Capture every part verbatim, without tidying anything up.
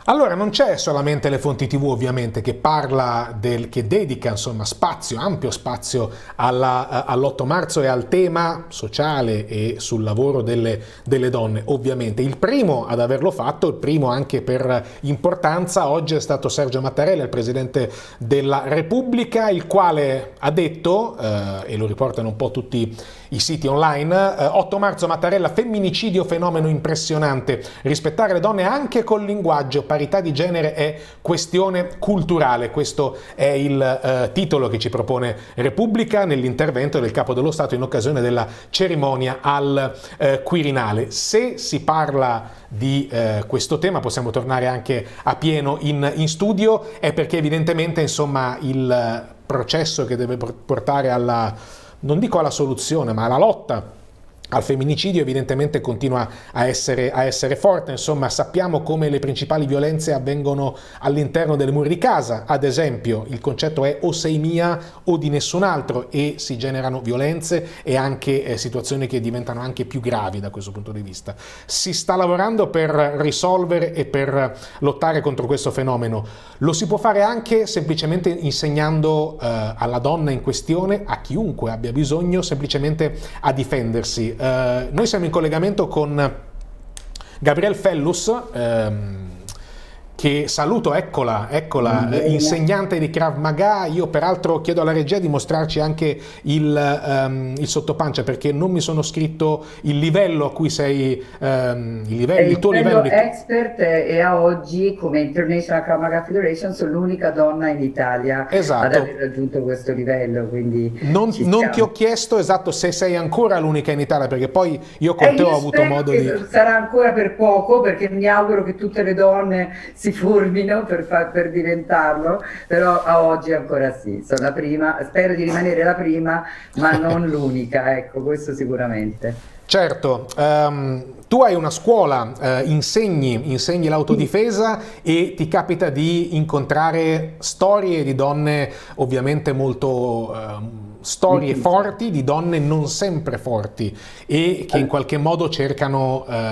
Allora, non c'è solamente le fonti tivù ovviamente che parla del, che dedica insomma spazio, ampio spazio all'otto marzo e al tema sociale e sul lavoro delle, delle donne ovviamente. Il primo ad averlo fatto, il primo anche per importanza, oggi è stato Sergio Mattarella, il Presidente della Repubblica, il quale ha detto, eh, e lo riportano un po' tutti i siti online, eh, otto marzo Mattarella, femminicidio fenomeno impressionante, rispettare le donne anche col linguaggio, parità di genere è questione culturale. Questo è il eh, titolo che ci propone Repubblica nell'intervento del Capo dello Stato in occasione della cerimonia al eh, Quirinale. Se si parla di eh, questo tema, possiamo tornare anche a pieno in, in studio, è perché evidentemente insomma il processo che deve portare alla, non dico alla soluzione, ma alla lotta al femminicidio evidentemente continua a essere, a essere forte. Insomma, sappiamo come le principali violenze avvengono all'interno delle mura di casa. Ad esempio, il concetto è o sei mia o di nessun altro, e si generano violenze e anche eh, situazioni che diventano anche più gravi da questo punto di vista. Si sta lavorando per risolvere e per lottare contro questo fenomeno. Lo si può fare anche semplicemente insegnando eh, alla donna in questione, a chiunque abbia bisogno, semplicemente a difendersi. Uh, noi siamo in collegamento con Gabrielle Fellus, ehm, che saluto, eccola, eccola, eh, insegnante di Krav Maga. Io peraltro chiedo alla regia di mostrarci anche il, um, il sottopancia, perché non mi sono scritto il livello a cui sei, um, il, livello, il, il tuo livello di expert, e a oggi come International Krav Maga Federation sono l'unica donna in Italia esatto. ad aver raggiunto questo livello, quindi non, non ti ho chiesto esatto se sei ancora l'unica in Italia, perché poi io con eh, te io ho avuto modo di... sarà ancora per poco, perché mi auguro che tutte le donne si formino per, far, per diventarlo, però a oggi ancora sì, sono la prima, spero di rimanere la prima, ma non l'unica, ecco, questo sicuramente. Certo, um, tu hai una scuola, uh, insegni, insegni l'autodifesa e ti capita di incontrare storie di donne ovviamente molto... Uh, storie forti di donne non sempre forti e che in qualche modo cercano, eh,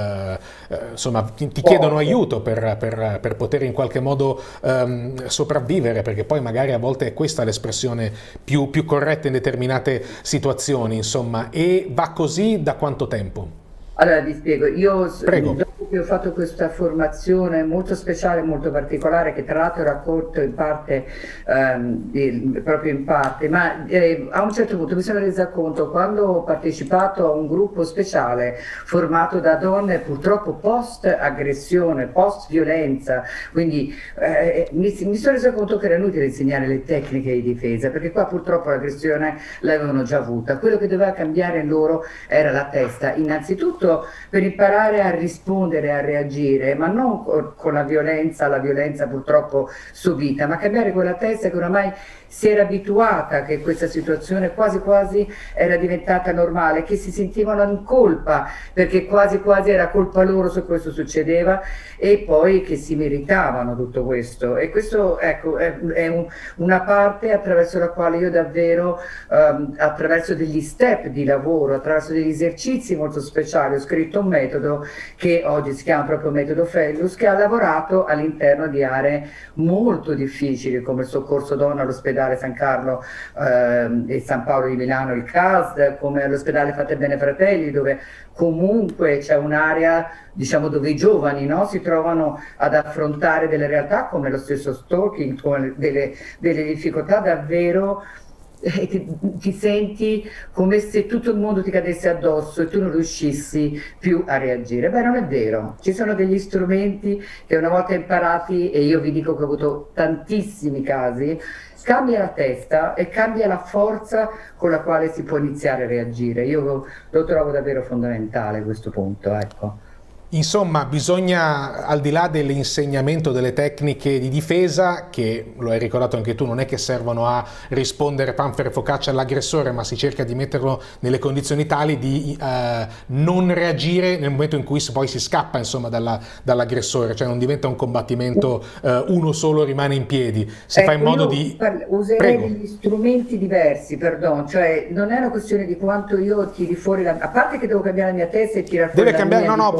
eh, insomma, ti, ti chiedono aiuto per, per, per poter in qualche modo ehm, sopravvivere, perché poi magari a volte è questa l'espressione più, più corretta in determinate situazioni, insomma. E va così da quanto tempo? Allora vi spiego, io Prego. dopo che ho fatto questa formazione molto speciale, molto particolare, che tra l'altro racconto in parte, ehm, di, proprio in parte, ma eh, a un certo punto mi sono resa conto, quando ho partecipato a un gruppo speciale formato da donne purtroppo post aggressione, post violenza, quindi eh, mi, mi sono resa conto che era inutile insegnare le tecniche di difesa, perché qua purtroppo l'aggressione l'avevano già avuta. Quello che doveva cambiare in loro era la testa, innanzitutto per imparare a rispondere, a reagire, ma non con la violenza, la violenza purtroppo subita, ma cambiare quella testa che oramai si era abituata, che questa situazione quasi quasi era diventata normale, che si sentivano in colpa perché quasi quasi era colpa loro se questo succedeva, e poi che si meritavano tutto questo. E questo, ecco, è, è un, una parte attraverso la quale io davvero, um, attraverso degli step di lavoro, attraverso degli esercizi molto speciali, ho scritto un metodo che oggi si chiama proprio metodo Fellus, che ha lavorato all'interno di aree molto difficili come il soccorso donna all'ospedale San Carlo eh, e San Paolo di Milano, il C A S D, come all'ospedale Fate Bene Fratelli, dove comunque c'è un'area, diciamo, dove i giovani, no, si trovano ad affrontare delle realtà come lo stesso stalking, come delle, delle difficoltà davvero. E ti, ti senti come se tutto il mondo ti cadesse addosso e tu non riuscissi più a reagire. Beh, non è vero, ci sono degli strumenti che una volta imparati, e io vi dico che ho avuto tantissimi casi, cambia la testa e cambia la forza con la quale si può iniziare a reagire. Io lo trovo davvero fondamentale questo punto, ecco. Insomma, bisogna, al di là dell'insegnamento delle tecniche di difesa, che lo hai ricordato anche tu, non è che servono a rispondere panfere e focaccia all'aggressore, ma si cerca di metterlo nelle condizioni tali di eh, non reagire nel momento in cui poi si scappa, insomma, dalla, dall'aggressore, cioè non diventa un combattimento eh, uno solo rimane in piedi, si ecco, fa in modo di... Userei Prego. degli strumenti diversi, perdon, cioè non è una questione di quanto io tiri fuori la... a parte che devo cambiare la mia testa e tirare fuori Deve la cambiare, mia, no, no, dico, volevo arrivare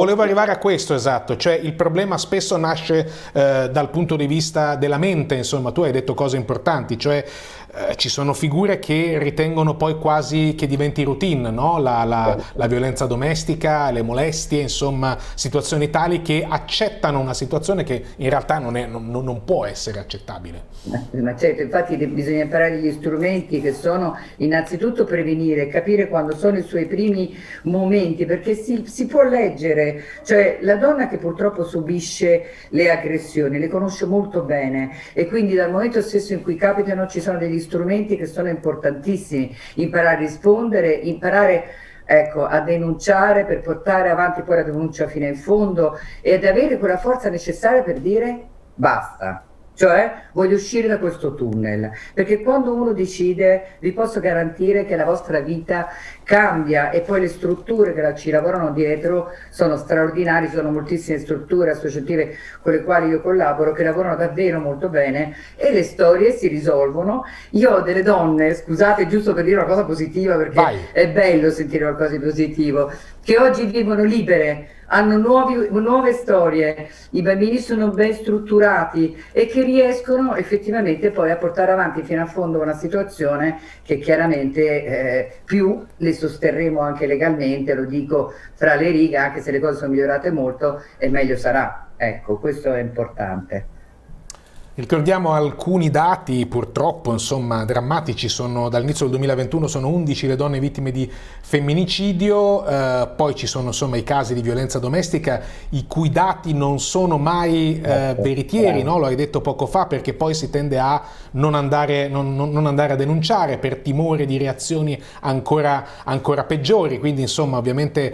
arrivare a questo, esatto, cioè il problema spesso nasce eh, dal punto di vista della mente, insomma, tu hai detto cose importanti, cioè eh, ci sono figure che ritengono poi quasi che diventi routine, no? La, la, la violenza domestica, le molestie, insomma, situazioni tali che accettano una situazione che in realtà non, è, non, non può essere accettabile. Ma certo, infatti bisogna imparare gli strumenti che sono innanzitutto prevenire, capire quando sono i suoi primi momenti, perché si, si può leggere, cioè la donna che purtroppo subisce le aggressioni le conosce molto bene e quindi dal momento stesso in cui capitano ci sono degli strumenti che sono importantissimi, imparare a rispondere, imparare ecco, a denunciare per portare avanti poi la denuncia fino in fondo ed avere quella forza necessaria per dire basta. Cioè voglio uscire da questo tunnel, perché quando uno decide vi posso garantire che la vostra vita cambia e poi le strutture che ci lavorano dietro sono straordinarie, ci sono moltissime strutture associative con le quali io collaboro che lavorano davvero molto bene e le storie si risolvono. Io ho delle donne, scusate, giusto per dire una cosa positiva perché Vai. È bello sentire qualcosa di positivo, che oggi vivono libere, hanno nuovi, nuove storie, i bambini sono ben strutturati e che riescono effettivamente poi a portare avanti fino a fondo una situazione che chiaramente eh, più le sosterremo anche legalmente, lo dico fra le righe, anche se le cose sono migliorate molto e meglio sarà. Ecco, questo è importante. Ricordiamo alcuni dati purtroppo insomma drammatici, sono dall'inizio del duemilaventuno sono undici le donne vittime di femminicidio, eh, poi ci sono insomma i casi di violenza domestica i cui dati non sono mai eh, veritieri, no? Lo hai detto poco fa, perché poi si tende a non andare, non, non andare a denunciare per timore di reazioni ancora, ancora peggiori, quindi insomma ovviamente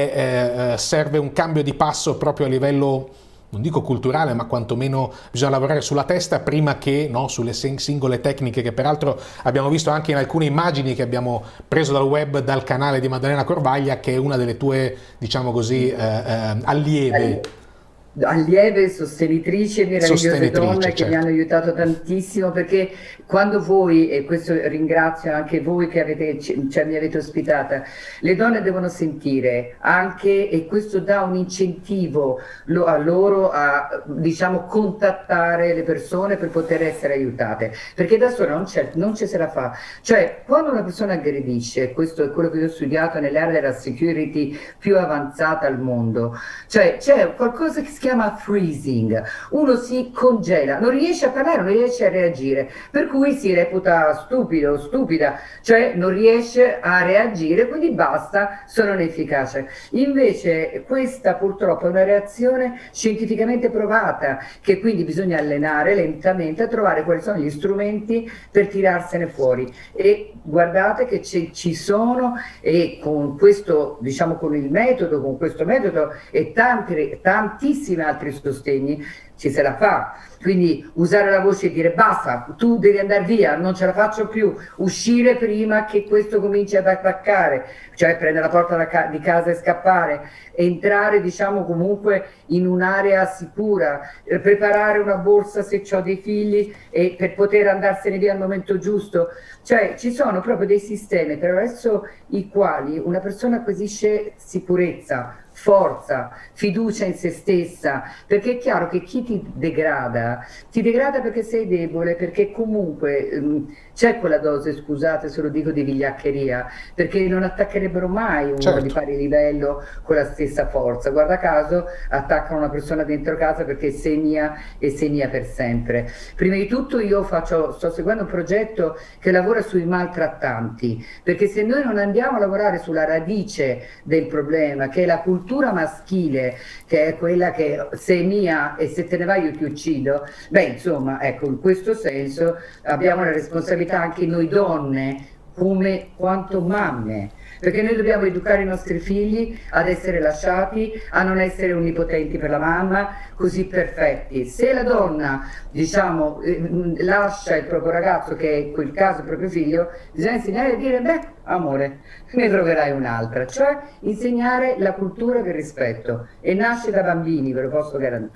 è, eh, serve un cambio di passo proprio a livello non dico culturale, ma quantomeno bisogna lavorare sulla testa prima che no, sulle singole tecniche che peraltro abbiamo visto anche in alcune immagini che abbiamo preso dal web, dal canale di Maddalena Corvaglia, che è una delle tue, diciamo così, eh, eh, allieve. Allieve, sostenitrici e meravigliose sostenitrice, donne certo. Che mi hanno aiutato tantissimo, perché quando voi, e questo ringrazio anche voi che avete, cioè, mi avete ospitata, le donne devono sentire anche, e questo dà un incentivo lo, a loro a diciamo contattare le persone per poter essere aiutate, perché da sola non, non ci se la fa. Cioè quando una persona aggredisce, questo è quello che io ho studiato nelle aree della security più avanzata al mondo, cioè c'è qualcosa che si chiama freezing, uno si congela, non riesce a parlare, non riesce a reagire, per cui si reputa stupido, stupida, cioè non riesce a reagire, quindi basta, sono inefficace. Invece questa purtroppo è una reazione scientificamente provata, che quindi bisogna allenare lentamente a trovare quali sono gli strumenti per tirarsene fuori, e guardate che ci sono, e con questo, diciamo con il metodo, con questo metodo e tanti, tantissimi altri sostegni ci se la fa. Quindi usare la voce e dire basta, tu devi andare via, non ce la faccio più, uscire prima che questo cominci ad attaccare, cioè prendere la porta di casa e scappare, entrare diciamo comunque in un'area sicura, preparare una borsa se ho dei figli e per poter andarsene via al momento giusto. Cioè ci sono proprio dei sistemi attraverso i quali una persona acquisisce sicurezza, forza, fiducia in se stessa, perché è chiaro che chi ti degrada, ti degrada perché sei debole, perché comunque um, c'è quella dose, scusate se lo dico, di vigliaccheria, perché non attaccherebbero mai uno certo. di pari livello con la stessa forza. Guarda caso attaccano una persona dentro casa perché sei mia e sei mia per sempre. Prima di tutto io faccio, sto seguendo un progetto che lavora sui maltrattanti, perché se noi non andiamo a lavorare sulla radice del problema, che è la cultura maschile, che è quella che sei mia e se te ne vai io ti uccido, beh insomma ecco, in questo senso abbiamo la responsabilità anche noi donne come quanto mamme, perché noi dobbiamo educare i nostri figli ad essere lasciati, a non essere onnipotenti per la mamma, così perfetti. Se la donna diciamo lascia il proprio ragazzo, che è in quel caso il proprio figlio, bisogna insegnare a dire beh amore, ne troverai un'altra, cioè insegnare la cultura del rispetto, e nasce da bambini, ve lo posso garantire.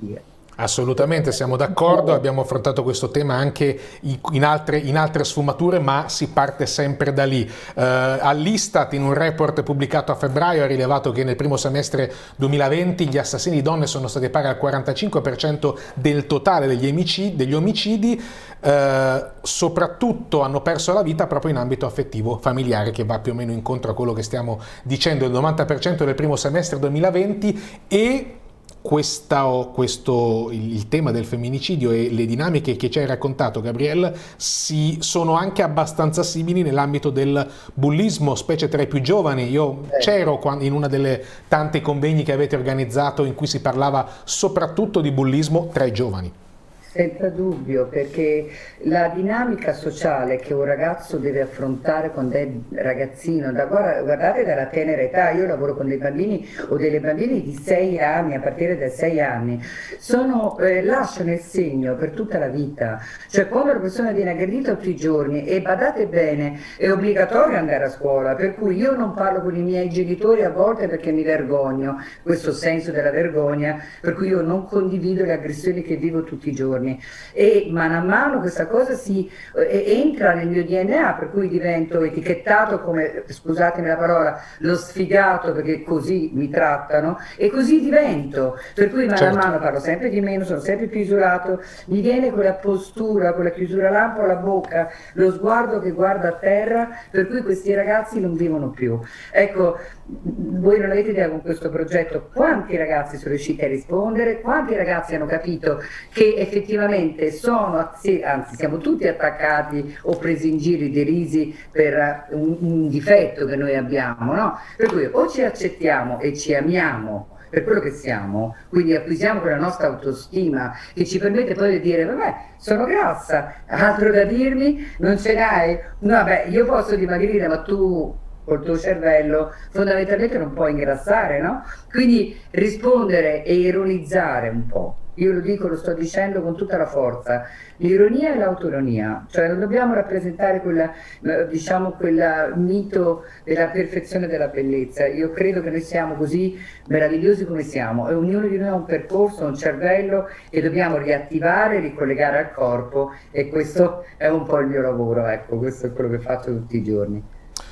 Assolutamente, siamo d'accordo, abbiamo affrontato questo tema anche in altre, in altre sfumature, ma si parte sempre da lì. Eh, All'Istat, in un report pubblicato a febbraio, ha rilevato che nel primo semestre duemilaventi gli assassini di donne sono stati pari al quarantacinque per cento del totale degli omicidi, degli omicidi eh, soprattutto hanno perso la vita proprio in ambito affettivo familiare, che va più o meno incontro a quello che stiamo dicendo, il novanta per cento del primo semestre duemilaventi. E Questa, questo, il tema del femminicidio e le dinamiche che ci hai raccontato, Gabrielle, si, sono anche abbastanza simili nell'ambito del bullismo, specie tra i più giovani. Io c'ero in una delle tante convegni che avete organizzato in cui si parlava soprattutto di bullismo tra i giovani. Senza dubbio, perché la dinamica sociale che un ragazzo deve affrontare quando è ragazzino, da, guardate dalla tenera età, io lavoro con dei bambini o delle bambine di sei anni, a partire dai sei anni, sono, eh, lasciano il segno per tutta la vita. Cioè quando la persona viene aggredita tutti i giorni, e badate bene, è obbligatorio andare a scuola, per cui io non parlo con i miei genitori a volte perché mi vergogno, questo senso della vergogna, per cui io non condivido le aggressioni che vivo tutti i giorni. E mano a mano questa cosa si eh, entra nel mio D N A, per cui divento etichettato come, scusatemi la parola, lo sfigato, perché così mi trattano e così divento, per cui mano certo. a mano parlo sempre di meno, sono sempre più isolato, mi viene quella postura, quella chiusura lampo alla bocca, lo sguardo che guarda a terra, per cui questi ragazzi non vivono più. Ecco, voi non avete idea con questo progetto quanti ragazzi sono riusciti a rispondere, quanti ragazzi hanno capito che effettivamente sono, anzi siamo tutti attaccati o presi in giro, derisi per un, un difetto che noi abbiamo, no? Per cui o ci accettiamo e ci amiamo per quello che siamo, quindi acquisiamo quella nostra autostima che ci permette poi di dire vabbè, sono grassa, altro da dirmi, non ce l'hai? No, vabbè, io posso dimagrire, ma tu col tuo cervello fondamentalmente non puoi ingrassare, no? Quindi rispondere e ironizzare un po'. Io lo dico, lo sto dicendo con tutta la forza, l'ironia e l'autoironia, cioè non dobbiamo rappresentare quella, diciamo, quel mito della perfezione della bellezza. Io credo che noi siamo così meravigliosi come siamo e ognuno di noi ha un percorso, un cervello che dobbiamo riattivare, ricollegare al corpo, e questo è un po' il mio lavoro, ecco, questo è quello che faccio tutti i giorni.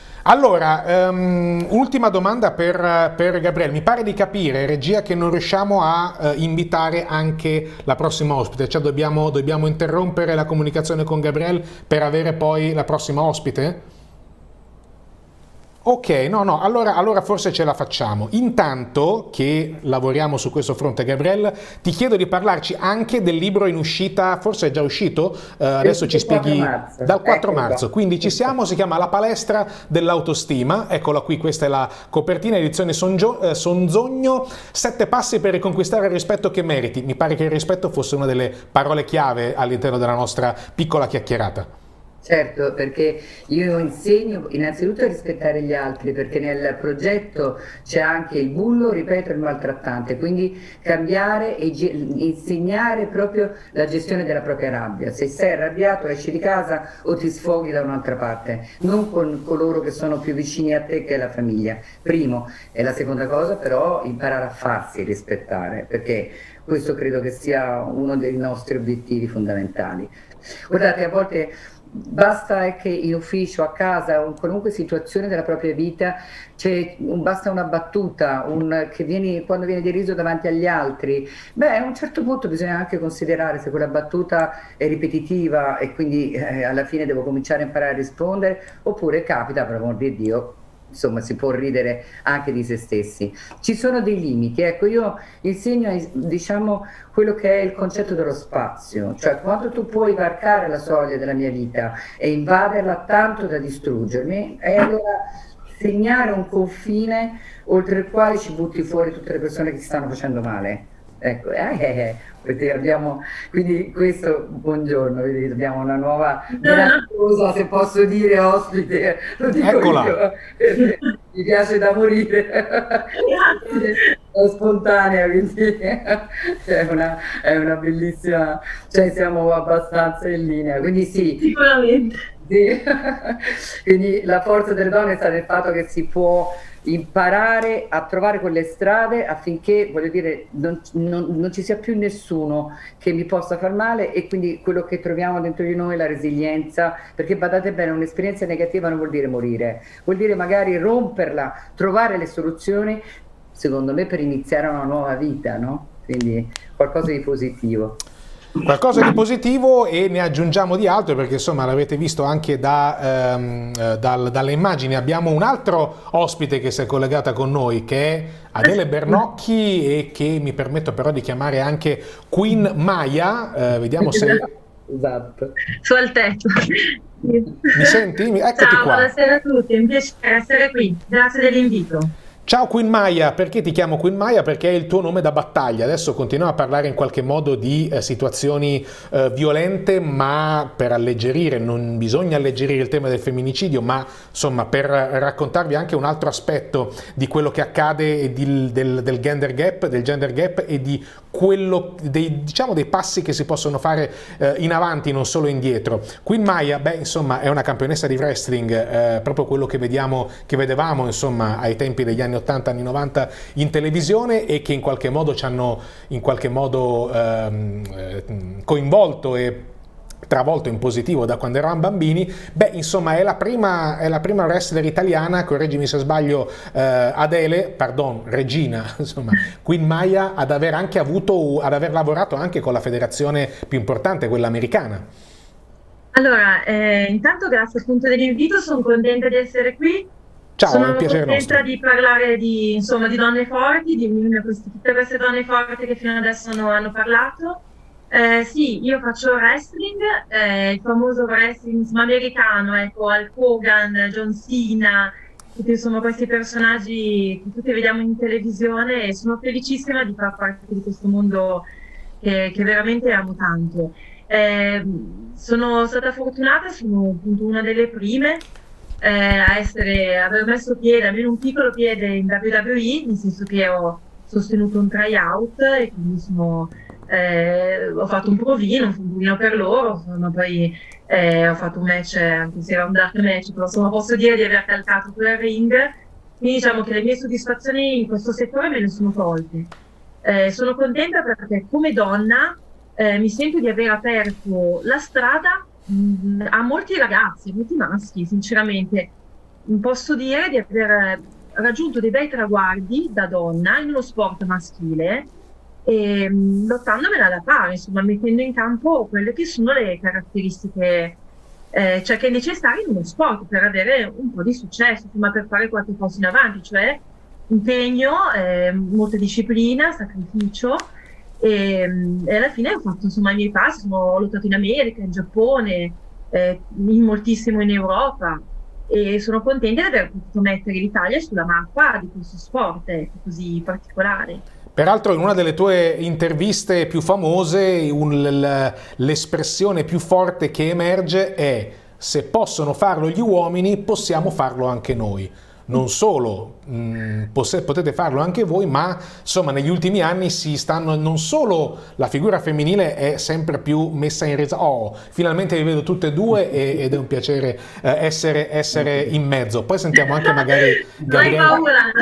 Allora, um, ultima domanda per, per Gabrielle. Mi pare di capire, regia, che non riusciamo a uh, invitare anche la prossima ospite, cioè dobbiamo, dobbiamo interrompere la comunicazione con Gabrielle per avere poi la prossima ospite? Ok, no, no, allora, allora forse ce la facciamo. Intanto che lavoriamo su questo fronte, Gabrielle, ti chiedo di parlarci anche del libro in uscita, forse è già uscito, eh, adesso ci spieghi, dal quattro marzo, quindi ci siamo, si chiama La palestra dell'autostima, eccola qui, questa è la copertina, edizione Sonzogno, eh, Sonzogno, sette passi per riconquistare il rispetto che meriti. Mi pare che il rispetto fosse una delle parole chiave all'interno della nostra piccola chiacchierata. Certo, perché io insegno innanzitutto a rispettare gli altri, perché nel progetto c'è anche il bullo, ripeto, il maltrattante, quindi cambiare e insegnare proprio la gestione della propria rabbia. Se sei arrabbiato esci di casa o ti sfoghi da un'altra parte, non con coloro che sono più vicini a te, che è la famiglia. Primo, e la seconda cosa però imparare a farsi rispettare, perché questo credo che sia uno dei nostri obiettivi fondamentali. Guardate, a volte basta che in ufficio, a casa o in qualunque situazione della propria vita c'è un, basta una battuta, un, che vieni, quando viene deriso davanti agli altri, beh, a un certo punto bisogna anche considerare se quella battuta è ripetitiva e quindi eh, alla fine devo cominciare a imparare a rispondere, oppure capita, per amor di Dio, insomma si può ridere anche di se stessi. Ci sono dei limiti, ecco, io insegno diciamo quello che è il concetto dello spazio, cioè quando tu puoi varcare la soglia della mia vita e invaderla tanto da distruggermi, e allora segnare un confine oltre il quale ci butti fuori tutte le persone che ti stanno facendo male. Ecco, eh, eh, eh, abbiamo, quindi questo, buongiorno, vedete, abbiamo una nuova cosa, se posso dire, ospite, lo dico Eccola. io, eh, mi piace da morire, è spontanea, quindi è una, è una bellissima, cioè siamo abbastanza in linea, quindi sì. Sicuramente. Sì. Quindi la forza delle donne sta nel fatto che si può imparare a trovare quelle strade affinché, voglio dire, non, non, non ci sia più nessuno che mi possa far male, e quindi quello che troviamo dentro di noi, la resilienza, perché badate bene, un'esperienza negativa non vuol dire morire, vuol dire magari romperla, trovare le soluzioni, secondo me, per iniziare una nuova vita, no? Quindi qualcosa di positivo. Qualcosa di positivo, e ne aggiungiamo di altro, perché insomma l'avete visto anche da, ehm, dal, dalle immagini. Abbiamo un altro ospite che si è collegata con noi, che è Adele Bernocchi, e che mi permetto però di chiamare anche Queen Maya. Eh, vediamo se... Esatto. Su al tetto. Mi senti? Eccoti Ciao, qua. buonasera a tutti, è un piacere essere qui. Grazie dell'invito. Ciao Queen Maya, perché ti chiamo Queen Maya? Perché è il tuo nome da battaglia. Adesso continuiamo a parlare in qualche modo di eh, situazioni eh, violente, ma per alleggerire, non bisogna alleggerire il tema del femminicidio, ma insomma per raccontarvi anche un altro aspetto di quello che accade e di, del, del gender gap, del gender gap e di quello dei, diciamo, dei passi che si possono fare eh, in avanti, non solo indietro. Queen Maya, beh, insomma, è una campionessa di wrestling, eh, proprio quello che vediamo, che vedevamo, insomma, ai tempi degli anni ottanta, anni novanta in televisione, e che in qualche modo ci hanno in qualche modo ehm, eh, coinvolto e travolto in positivo da quando eravamo bambini. Beh, insomma, è la prima, è la prima wrestler italiana, correggimi se sbaglio, eh, Adele, pardon, Regina, insomma, Queen Maya, ad aver anche avuto, ad aver lavorato anche con la federazione più importante, quella americana. Allora, eh, intanto grazie appunto dell'invito, sono contenta di essere qui. Ciao, sono è un piacere contenta nostro. di parlare di, insomma, di donne forti, di unire queste, tutte queste donne forti che fino adesso non hanno parlato. Eh, sì, io faccio wrestling, eh, il famoso wrestling insomma, americano, ecco, Hulk Hogan, John Cena, tutti insomma questi personaggi che tutti vediamo in televisione, e sono felicissima di far parte di questo mondo che, che veramente amo tanto. Eh, sono stata fortunata, sono appunto una delle prime eh, a essere, aver messo piede, almeno un piccolo piede in W W E, nel senso che ho sostenuto un tryout e quindi sono... Eh, ho fatto un provino, un provino per loro, insomma, poi eh, ho fatto un match, anche se era un dark match, però insomma posso dire di aver calcato quel ring, quindi diciamo che le mie soddisfazioni in questo settore me ne sono tolte. Eh, sono contenta perché come donna eh, mi sento di aver aperto la strada mh, a molti ragazzi, a molti maschi, sinceramente. Posso dire di aver raggiunto dei bei traguardi da donna in uno sport maschile, e lottandomela da pari, insomma, mettendo in campo quelle che sono le caratteristiche eh, cioè che è necessario in uno sport per avere un po' di successo, insomma, per fare qualche passo in avanti, cioè impegno, eh, molta disciplina, sacrificio, e, e alla fine ho fatto insomma i miei passi, ho lottato in America, in Giappone, eh, in moltissimo in Europa, e sono contenta di aver potuto mettere l'Italia sulla mappa di questo sport eh, così particolare. Peraltro in una delle tue interviste più famose l'espressione più forte che emerge è: se possono farlo gli uomini, possiamo farlo anche noi. Non solo mh, potete farlo anche voi, ma insomma negli ultimi anni si stanno, non solo la figura femminile è sempre più messa in risalto, oh, finalmente vi vedo tutte e due e, ed è un piacere eh, essere, essere in mezzo. Poi sentiamo anche magari Gabriele.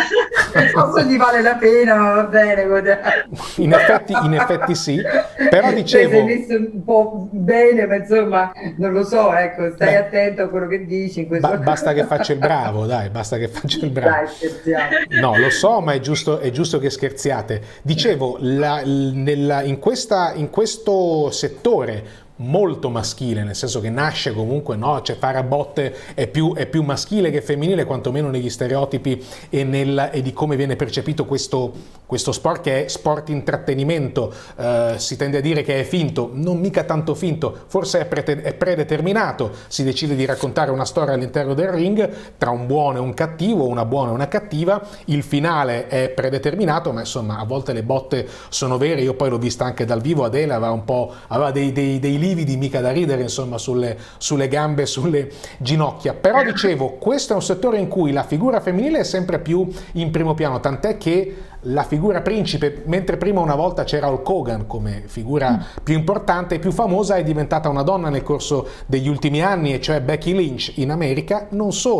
Forse gli vale la pena, ma va bene. In effetti, in effetti sì, però dicevo... Sei messo un po' bene, ma insomma, non lo so, ecco, stai Beh, attento a quello che dici. In questo... ba basta che faccia il bravo, dai, basta che faccia il bravo. Dai, scherziamo. No, lo so, ma è giusto, è giusto che scherziate. Dicevo, la, nella, in, questa, in questo settore molto maschile, nel senso che nasce comunque, no, cioè fare a botte è più, è più maschile che femminile, quantomeno negli stereotipi e, nel, e di come viene percepito questo, questo sport, che è sport intrattenimento. Eh, si tende a dire che è finto, non mica tanto finto, forse è, pre è predeterminato, si decide di raccontare una storia all'interno del ring tra un buono e un cattivo, una buona e una cattiva, il finale è predeterminato, ma insomma a volte le botte sono vere. Io poi l'ho vista anche dal vivo, Adele aveva un po' aveva dei, dei, dei lividi mica da ridere, insomma, sulle, sulle gambe, sulle ginocchia. Però dicevo, questo è un settore in cui la figura femminile è sempre più in primo piano, tant'è che la figura principe, mentre prima una volta c'era Hulk Hogan come figura più importante e più famosa, è diventata una donna nel corso degli ultimi anni, e cioè Becky Lynch in America. Non solo,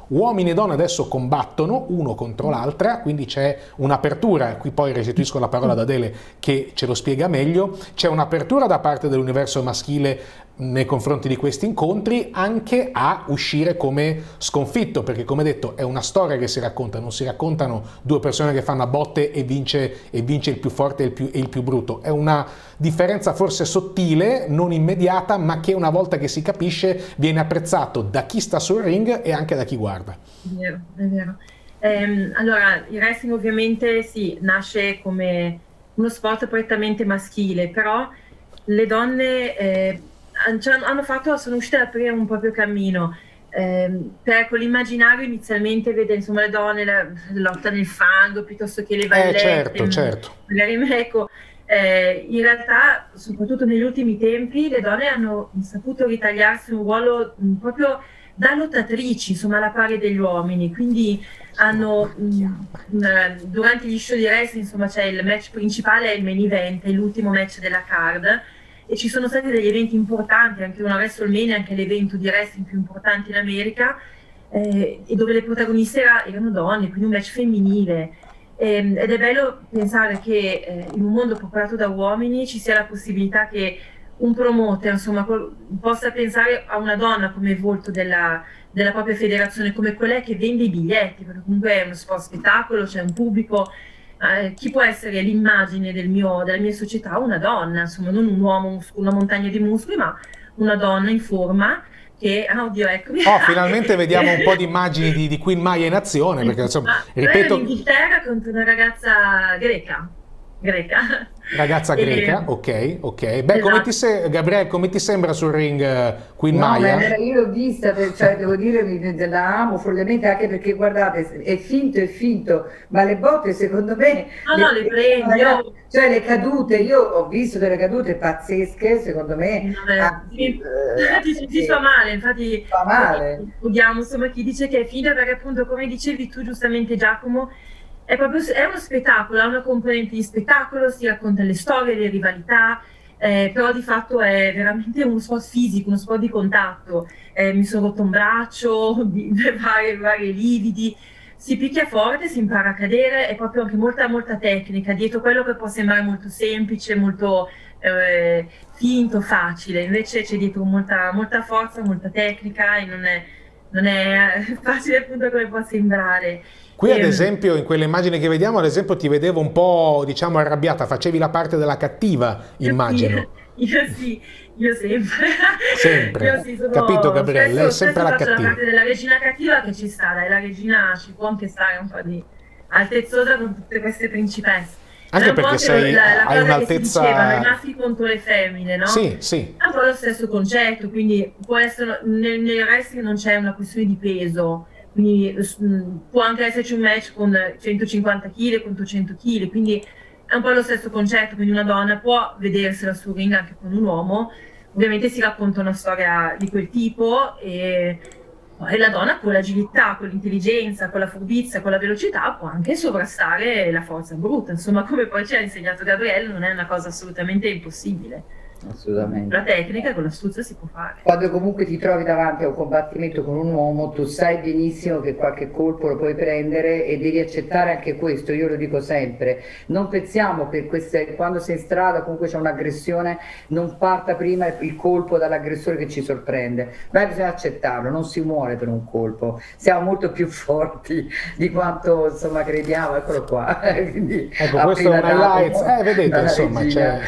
uomini e donne adesso combattono uno contro l'altra, quindi c'è un'apertura, qui poi restituisco la parola ad Adele che ce lo spiega meglio, c'è un'apertura da parte dell'universo maschile nei confronti di questi incontri anche a uscire come sconfitto, perché come detto è una storia che si racconta, non si raccontano due persone che fanno a botte e vince, e vince il più forte e il più, e il più brutto, è una differenza forse sottile, non immediata, ma che una volta che si capisce viene apprezzato da chi sta sul ring e anche da chi guarda. È vero, è vero. Ehm, allora, il wrestling ovviamente sì, nasce come uno sport prettamente maschile, però le donne eh, hanno fatto, sono uscite ad aprire un proprio cammino. Eh, per l'immaginario inizialmente vede insomma le donne la, la lotta nel fango piuttosto che le vallette, eh, certo, certo. magari ecco, eh, in realtà soprattutto negli ultimi tempi le donne hanno saputo ritagliarsi un ruolo mh, proprio da lottatrici, insomma alla pari degli uomini, quindi hanno mh, mh, durante gli show di wrestling insomma c'è il match principale, il main event, è l'ultimo match della card, e ci sono stati degli eventi importanti, anche una WrestleMania, anche l'evento di wrestling più importante in America, eh, e dove le protagoniste era, erano donne, quindi un match femminile. E, ed è bello pensare che eh, in un mondo popolato da uomini ci sia la possibilità che un promoter insomma, possa pensare a una donna come volto della, della propria federazione, come quella che vende i biglietti, perché comunque è uno sport spettacolo, c'è un pubblico. Eh, chi può essere l'immagine del mio, della mia società? Una donna, insomma, non un uomo, una montagna di muscoli, ma una donna in forma che, ah, oddio, eccomi. Oh, finalmente vediamo un po' di immagini di, di Queen Maya in azione, perché insomma, ma, ripeto... in Inghilterra contro una ragazza greca. Greca. Ragazza greca, e... ok, ok. Beh, esatto. Come ti se... Gabriele, come ti sembra sul ring uh, Queen no, Maya? Ma io l'ho vista, cioè, devo dire, la amo follemente, anche perché guardate, è finto, è finto, ma le botte secondo me... No, le, no, le prendi. Io... Cioè le cadute, io ho visto delle cadute pazzesche, secondo me. Vabbè, anzi, sì. eh, ti, ti fa male, infatti fa male. Vediamo, insomma, chi dice che è finta, perché appunto, come dicevi tu giustamente Giacomo, È, proprio, è uno spettacolo, ha una componente di spettacolo, si racconta le storie, le rivalità, eh, però di fatto è veramente uno sport fisico, uno sport di contatto. Eh, mi sono rotto un braccio, di, vari, vari lividi, si picchia forte, si impara a cadere, è proprio anche molta, molta tecnica, dietro quello che può sembrare molto semplice, molto eh, finto, facile, invece c'è dietro molta, molta forza, molta tecnica e non è, non è facile appunto come può sembrare. Qui ad esempio in quelle immagini che vediamo, ad esempio ti vedevo un po' diciamo arrabbiata, facevi la parte della cattiva, immagino. Io sì, io sempre. Sempre, io sì, sono, capito Gabriele, lei è sempre la cattiva. La parte della regina cattiva che ci sta, dai, la regina ci può anche stare un po' di altezzosa con tutte queste principesse. Anche perché sei, la, la hai un'altezza... I maschi contro le femmine, no? Sì, sì. È un po' lo stesso concetto, quindi può essere, nel, nel wrestling non c'è una questione di peso, quindi può anche esserci un match con centocinquanta chili contro cento chili, quindi è un po' lo stesso concetto, quindi una donna può vedersela sul ring anche con un uomo, ovviamente si racconta una storia di quel tipo e, e la donna con l'agilità, con l'intelligenza, con la furbizia, con la velocità può anche sovrastare la forza bruta, insomma come poi ci ha insegnato Gabriele non è una cosa assolutamente impossibile. Assolutamente. La tecnica con l'astuzia si può fare. Quando comunque ti trovi davanti a un combattimento con un uomo, tu sai benissimo che qualche colpo lo puoi prendere e devi accettare anche questo, io lo dico sempre. Non pensiamo che queste, quando sei in strada comunque c'è un'aggressione, non parta prima il colpo dall'aggressore che ci sorprende, ma bisogna accettarlo, non si muore per un colpo, siamo molto più forti di quanto insomma crediamo, eccolo qua. Quindi, ecco, questo è un highlights, eh, vedete insomma c'è...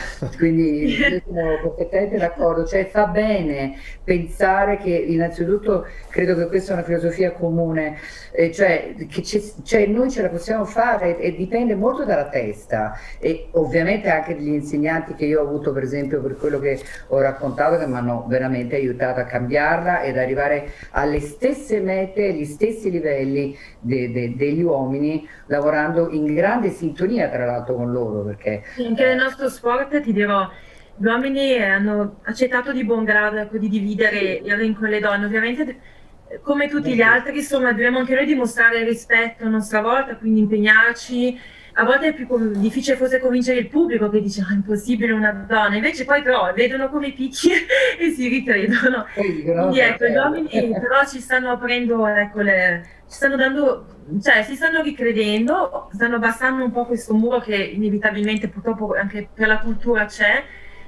Quindi sono perfettamente d'accordo, cioè fa bene pensare che innanzitutto credo che questa è una filosofia comune, eh, cioè che cioè noi ce la possiamo fare e, e dipende molto dalla testa e ovviamente anche degli insegnanti che io ho avuto per esempio per quello che ho raccontato che mi hanno veramente aiutato a cambiarla ed arrivare alle stesse mete, agli stessi livelli de, de, degli uomini lavorando in grande sintonia tra l'altro con loro perché anche nel nostro sport ti dirò gli uomini hanno accettato di buon grado di dividere il ring con le donne, ovviamente come tutti gli altri, insomma, dobbiamo anche noi dimostrare rispetto a nostra volta, quindi impegnarci a volte è più difficile forse convincere il pubblico che dice ah, è impossibile una donna, invece poi però vedono come picchi e si ricredono. Quindi ecco, gli uomini però ci stanno aprendo, ecco, le, ci stanno dando, cioè si stanno ricredendo, stanno abbassando un po' questo muro che inevitabilmente purtroppo anche per la cultura c'è.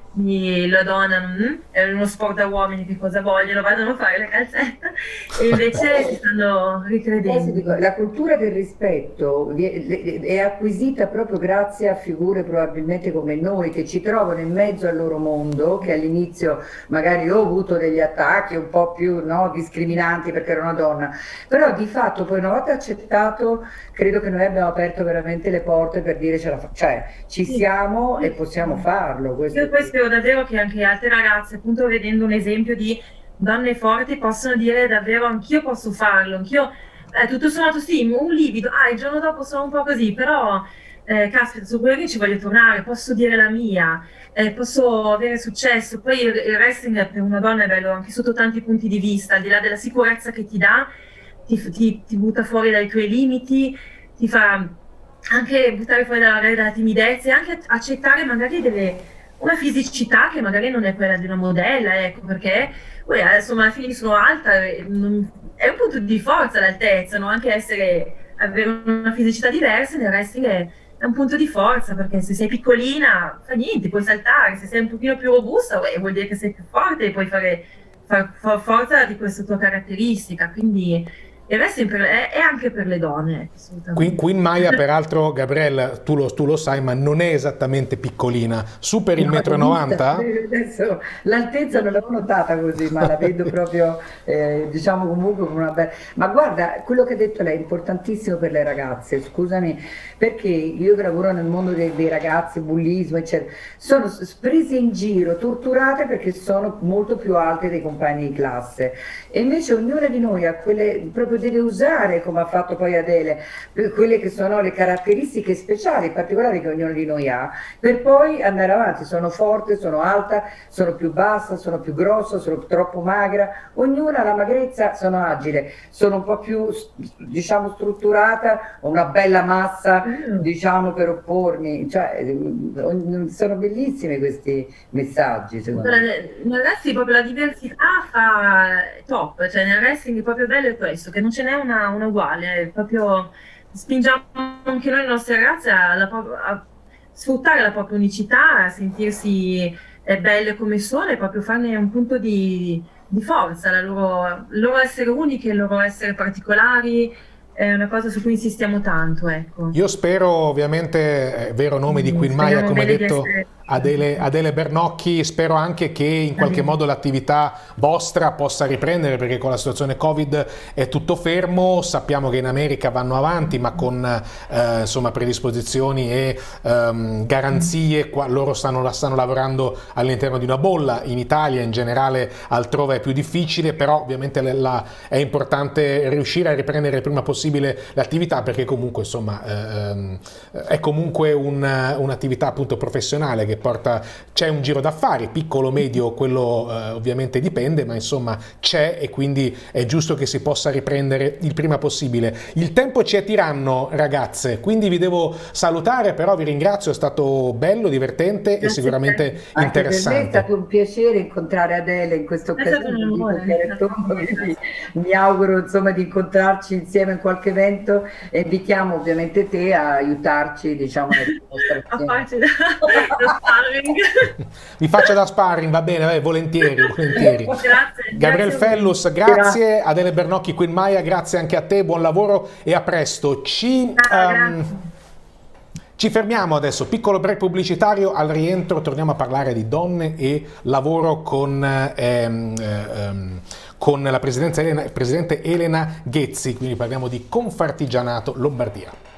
La donna mm, è uno sport da uomini, che cosa vogliono? Vadano a fare la calzetta, e invece si stanno ricredendo. La cultura del rispetto è acquisita proprio grazie a figure probabilmente come noi, che ci trovano in mezzo al loro mondo, che all'inizio magari ho avuto degli attacchi un po' più, no, discriminanti perché ero una donna, però di fatto poi una volta accettato credo che noi abbiamo aperto veramente le porte per dire ce la fa, cioè ci siamo e possiamo farlo. Questo Io poi spero davvero che anche altre ragazze, appunto vedendo un esempio di donne forti, possano dire davvero anch'io posso farlo, anch'io, eh, tutto sommato sì, un livido, ah il giorno dopo sono un po' così, però eh, caspita, su quello che ci voglio tornare, posso dire la mia, eh, posso avere successo. Poi il, il wrestling per una donna è bello anche sotto tanti punti di vista, al di là della sicurezza che ti dà, ti, ti, ti butta fuori dai tuoi limiti, ti fa anche buttare fuori dalla, dalla timidezza e anche accettare magari delle, una fisicità che magari non è quella di una modella, ecco, perché poi insomma alla fine sono alta, non, è un punto di forza l'altezza, no? Anche essere, avere una fisicità diversa nel wrestling è, è un punto di forza, perché se sei piccolina fa niente, puoi saltare, se sei un pochino più robusta beh, vuol dire che sei più forte e puoi fare, far, far forza di questa tua caratteristica, quindi il wrestling è, è anche per le donne. Queen, Queen Maya, peraltro, Gabriel, tu lo, tu lo sai, ma non è esattamente piccolina. Su per il no, metro e novanta? Adesso l'altezza non l'ho notata così, ma la vedo proprio, eh, diciamo comunque con una bella... Ma guarda, quello che ha detto lei è importantissimo per le ragazze, scusami, perché io che lavoro nel mondo dei, dei ragazzi, bullismo, eccetera, sono prese in giro, torturate perché sono molto più alte dei compagni di classe. E invece ognuna di noi ha quelle proprio deve usare, come ha fatto poi Adele, quelle che sono le caratteristiche speciali, particolari che ognuno di noi ha, per poi andare avanti. Sono forte, sono alta, sono più bassa, sono più grossa, sono troppo magra, ognuna ha la magrezza, sono agile, sono un po' più, diciamo, strutturata, ho una bella massa, diciamo, per oppormi, cioè, sono bellissimi questi messaggi, secondo me. Nel wrestling proprio la diversità fa top, cioè nel wrestling è proprio bello è questo, che non ce n'è una, una uguale, è proprio spingiamo anche noi le nostre ragazze a, a sfruttare la propria unicità, a sentirsi eh, belle come sono e proprio farne un punto di, di forza, la loro, il loro essere uniche, il loro essere particolari. È una cosa su cui insistiamo tanto, ecco. Io spero, ovviamente, eh, vero nome di Queen Maya, come hai detto, Adele, Adele Bernocchi, spero anche che in qualche modo l'attività vostra possa riprendere, perché con la situazione Covid è tutto fermo, sappiamo che in America vanno avanti, ma con eh, insomma predisposizioni e ehm, garanzie, qua, loro stanno, stanno lavorando all'interno di una bolla, in Italia in generale altrove è più difficile, però ovviamente la, la, è importante riuscire a riprendere il prima possibile l'attività, perché comunque insomma ehm, è comunque un'attività un appunto professionale che porta, c'è un giro d'affari, piccolo, medio, quello eh, ovviamente dipende, ma insomma c'è e quindi è giusto che si possa riprendere il prima possibile. Il tempo ci è tiranno, ragazze, quindi vi devo salutare, però vi ringrazio, è stato bello, divertente Grazie e sicuramente interessante. Per me è stato un piacere incontrare Adele in questa occasione, mi auguro insomma di incontrarci insieme in qualche evento e invitiamo ovviamente te a aiutarci, diciamo, a farci da, da sparring. Vi faccio da sparring, va bene, vai, volentieri, volentieri. Grazie. Gabriel grazie Fellus, grazie. grazie. Adele Bernocchi, Queen Maya, grazie anche a te, buon lavoro e a presto. Ci, ah, um, ci fermiamo adesso, piccolo break pubblicitario, al rientro torniamo a parlare di donne e lavoro con... Ehm, ehm, con la Elena, presidente Elena Ghezzi, quindi parliamo di Confartigianato Lombardia.